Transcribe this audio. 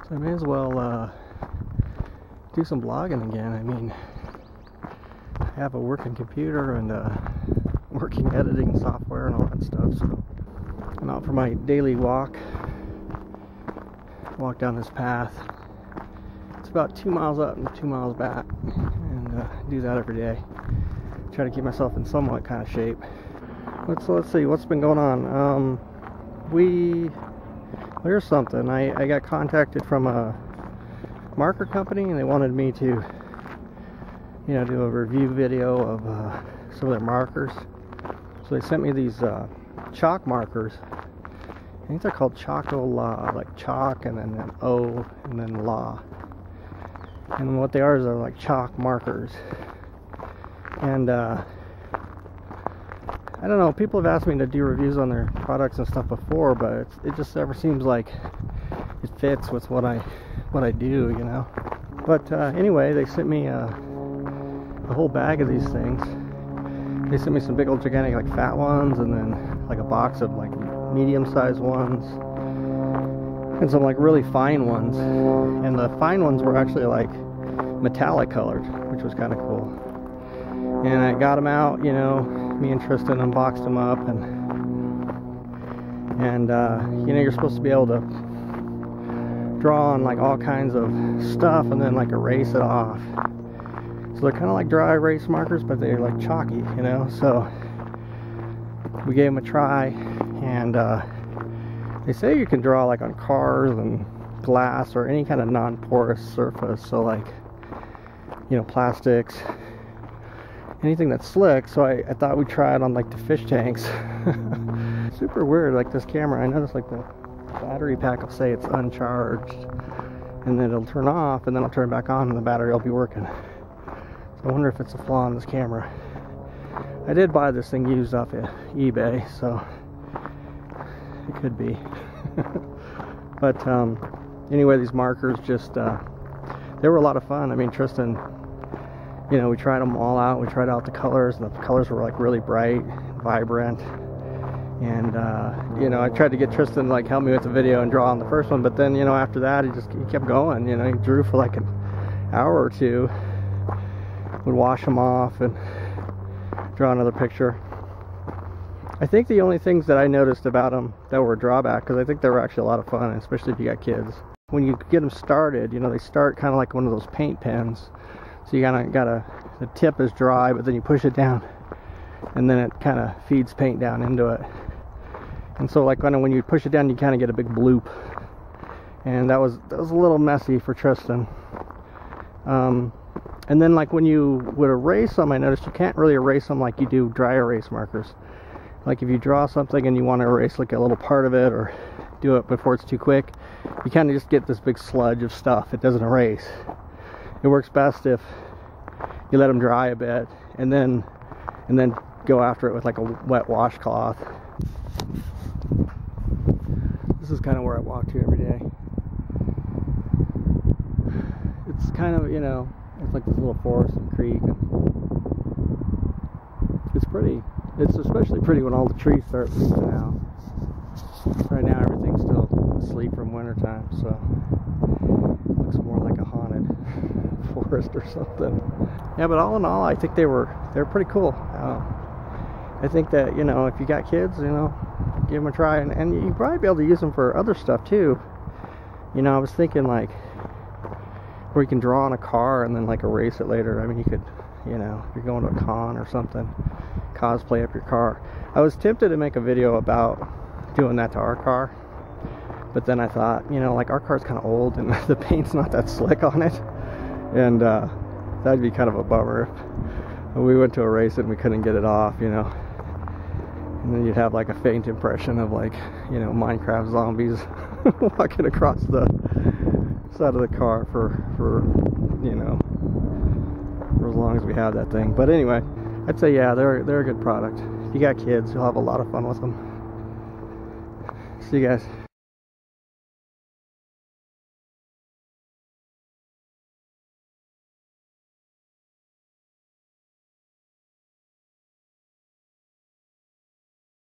So I may as well do some blogging again. I mean, I have a working computer and working editing software and all that stuff, so I'm out for my daily walk down this path. It's about 2 miles up and 2 miles back, and do that every day. Try to keep myself in somewhat kind of shape. Let's see what's been going on. Here's something. I got contacted from a marker company, and they wanted me to, do a review video of some of their markers. So they sent me these chalk markers. I think they're called Chalkola, like chalk and then an O and then la. And what they are is they're like chalk markers. And I don't know, people have asked me to do reviews on their products and stuff before, but it just never seems like it fits with what I do, But anyway, they sent me a whole bag of these things. They sent me some big old gigantic like fat ones, and then like a box of like medium-sized ones, and some like really fine ones. And the fine ones were actually like metallic colored, which was kind of cool. And I got them out, me and Tristan unboxed them up, and you're supposed to be able to draw on like all kinds of stuff and then like erase it off. So they're kind of like dry erase markers, but they're like chalky, So we gave them a try, and they say you can draw like on cars and glass or any kind of non-porous surface. So like, plastics, anything that's slick. So I thought we'd try it on like the fish tanks. Super weird, like this camera. I noticed like the battery pack will say it's uncharged, and then it'll turn off, and then I'll turn it back on, and the battery will be working. So I wonder if it's a flaw in this camera. I did buy this thing used off of eBay, so it could be. But anyway, these markers just they were a lot of fun. I mean, Tristan, we tried them all out. We tried out the colors, and the colors were like really bright, vibrant. And I tried to get Tristan to like help me with the video and draw on the first one, but then after that he kept going. He drew for like an hour or two, would wash them off and draw another picture. I think the only things that I noticed about them that were a drawback, because I think they were actually a lot of fun, especially if you got kids, when you get them started, they start kind of like one of those paint pens. So you kind of the tip is dry, but then you push it down, and then it kind of feeds paint down into it. And so like when you push it down, you kind of get a big bloop, and that was a little messy for Tristan. And then like when you would erase them, I noticed you can't really erase them like you do dry erase markers. Like if you draw something and you want to erase like a little part of it, or do it before it's too quick, you kind of just get this big sludge of stuff. It doesn't erase. It works best if you let them dry a bit, and then go after it with like a wet washcloth. This is kind of where I walk to every day. It's kind of, it's like this little forest and creek. And it's pretty. It's especially pretty when all the trees start leafing out. Right now everything's still asleep from wintertime, so it looks more like a haunted forest or something. Yeah, but all in all, I think they were pretty cool. I think that, if you got kids, give them a try, and you'd probably be able to use them for other stuff too. I was thinking like where you can draw on a car and then like erase it later. I mean, you could, if you're going to a con or something, cosplay up your car. I was tempted to make a video about doing that to our car, but then I thought, like our car's kind of old and the paint's not that slick on it, and that'd be kind of a bummer if we went to erase it and we couldn't get it off, and then you'd have like a faint impression of like, Minecraft zombies walking across the side of the car for as long as we have that thing. But anyway, I'd say yeah, they're a good product. If you got kids, you'll have a lot of fun with them. See you guys.